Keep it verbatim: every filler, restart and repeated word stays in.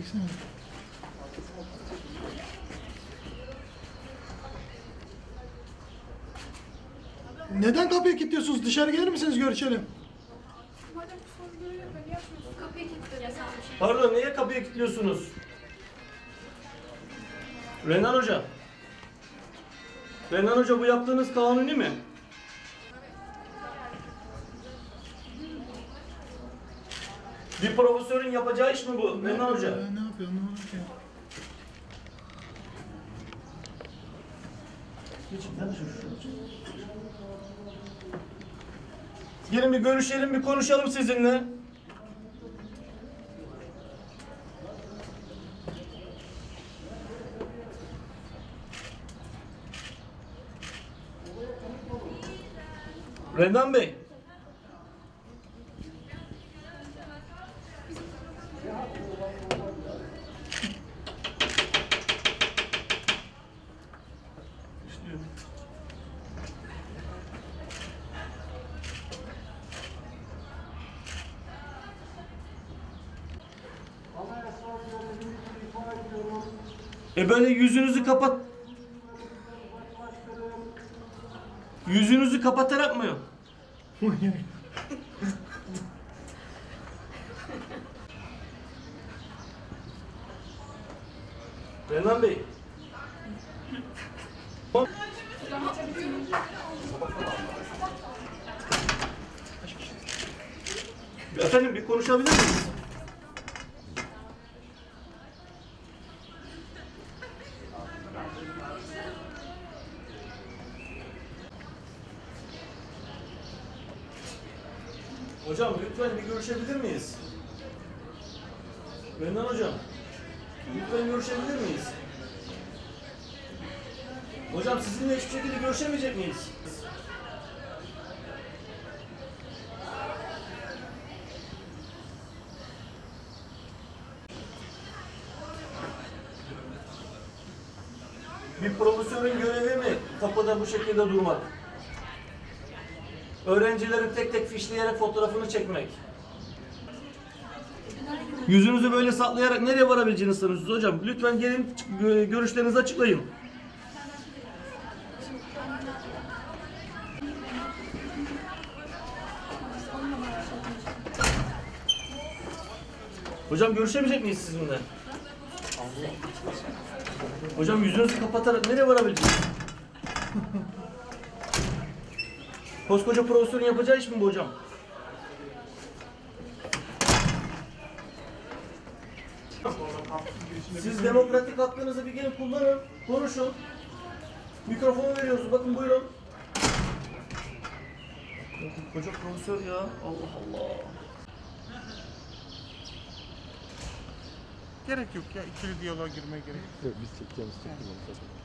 çeksene. Neden kapıyı kilitliyorsunuz? Dışarı gelir misiniz, görüşelim? Madem bu sorunu görüyor, ben niye açmıyorsun? Kapıyı kilitliyor. Yasal bir şey. Pardon, niye kapıyı kilitliyorsunuz? Renan Hoca. Renan Hoca, bu yaptığınız kanuni mi? Bir profesörün yapacağı iş mi bu Renan Hoca? Ya, ne yapıyor anlamadım ki. Gelin bir görüşelim, bir konuşalım sizinle. Renan Bey. E böyle yüzünüzü kapat. Yüzünüzü kapatarak mı? Renan Bey. Efendim, bir konuşabilir miyiz? Hocam lütfen bir görüşebilir miyiz? Renan hocam, lütfen görüşebilir miyiz? Hocam sizinle hiçbir şekilde görüşemeyecek miyiz? Bir profesörün görevi mi kapıda bu şekilde durmak? Öğrencilerin tek tek fişleyerek fotoğrafını çekmek. Yüzünüzü böyle saklayarak nereye varabileceğinizi sanıyorsunuz hocam? Lütfen gelin, görüşlerinizi açıklayın. Hocam görüşemeyecek miyiz sizinle? Hocam yüzünüzü kapatarak nereye varabileceğiz? Koskoca profesörün yapacağı iş mi bu hocam? Siz demokratik hakkınızı bir gelin kullanın, konuşun. Mikrofonu veriyoruz, bakın buyurun. Koca profesör ya, Allah Allah. Gerek yok ya, ikili diyaloğa girmeye gerek yok. Yok, biz çekeceğimiz çekeceğimiz.